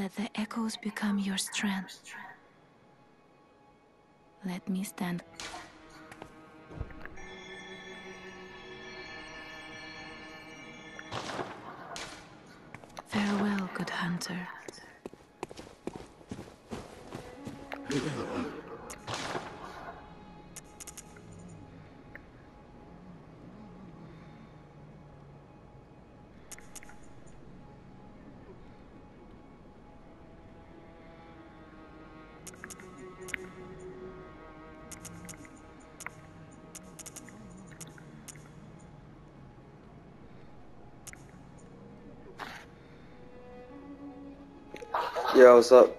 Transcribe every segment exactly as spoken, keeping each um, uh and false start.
Let the echoes become your strength. Let me stand. Farewell, good hunter. Yeah, what's up?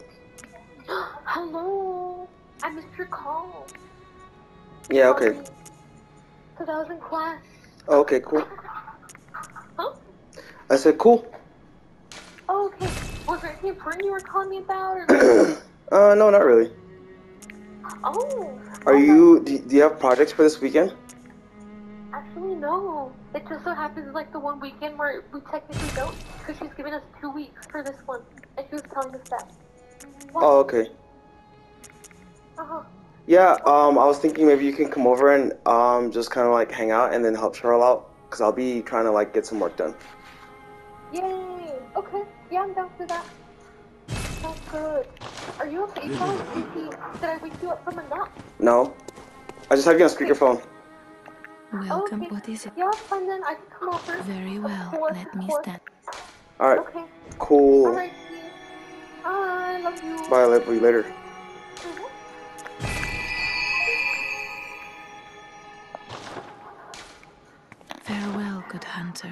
Hello. I missed your call. Yeah, okay. Because I was in class. Oh, okay, cool. Huh? I said cool. Oh, okay. Was there anything important you were calling me about? Or uh, no, not really. Oh. Are oh, you, do, do you have projects for this weekend? Actually, no. It just so happens like the one weekend where we technically don't. Because she's giving us two weeks for this one. And she was telling us that. What? Oh, okay. Uh-huh. Yeah, um, I was thinking maybe you can come over and um, just kind of like hang out and then help Cheryl out. Because I'll be trying to like get some work done. Yay. Okay. Yeah, I'm down for that. Sounds good. Are you okay, Charles? Did I wake you up from a nap? No. I just have you on speakerphone. Welcome, okay. what is it? Yeah, fine then. I can come over. Very well, Of course, let of me course. stand. Alright, Okay. cool. Alright. Bye. Love you. Bye, I'll love you later. Mhm. Farewell, good hunter.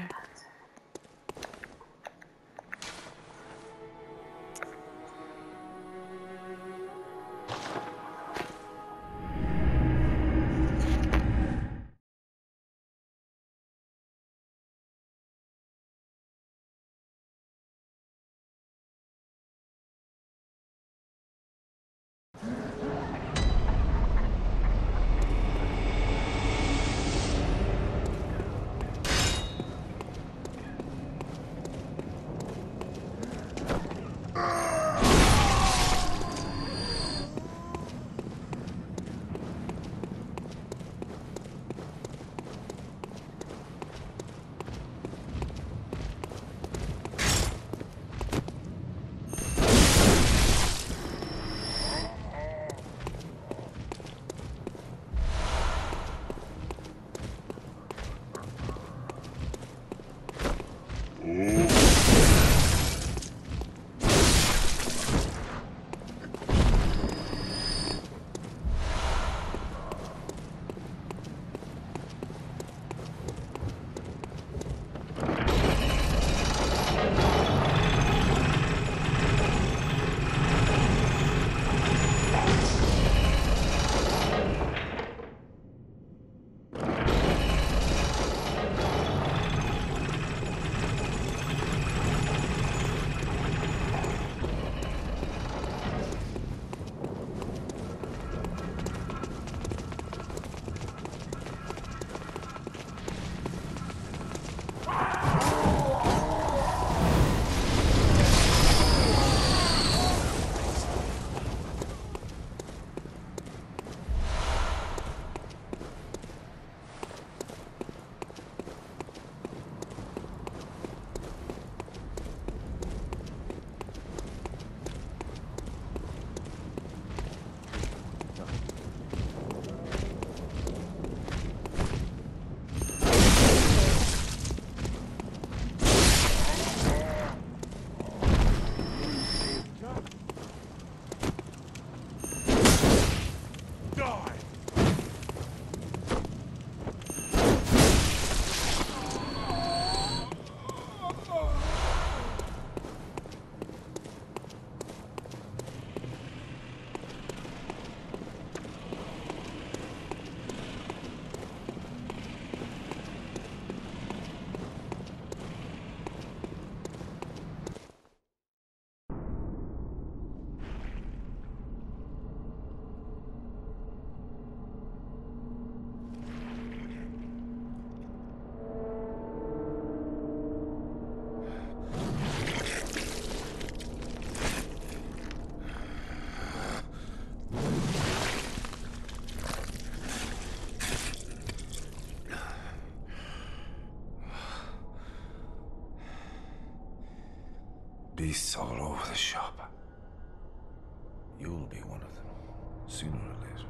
beasts all over the shop. You'll be one of them, sooner or later.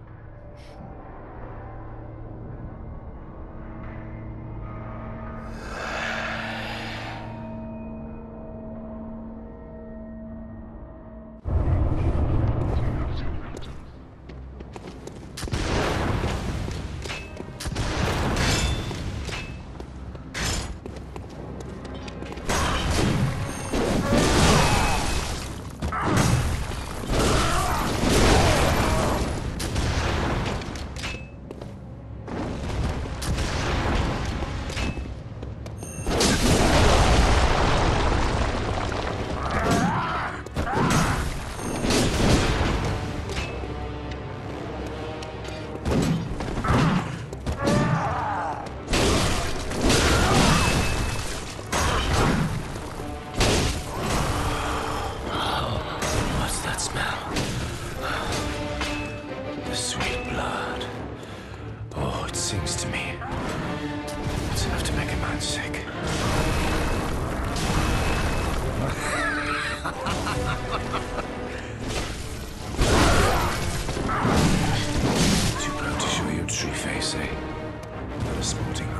Too proud to show your true face, eh? Not a sporting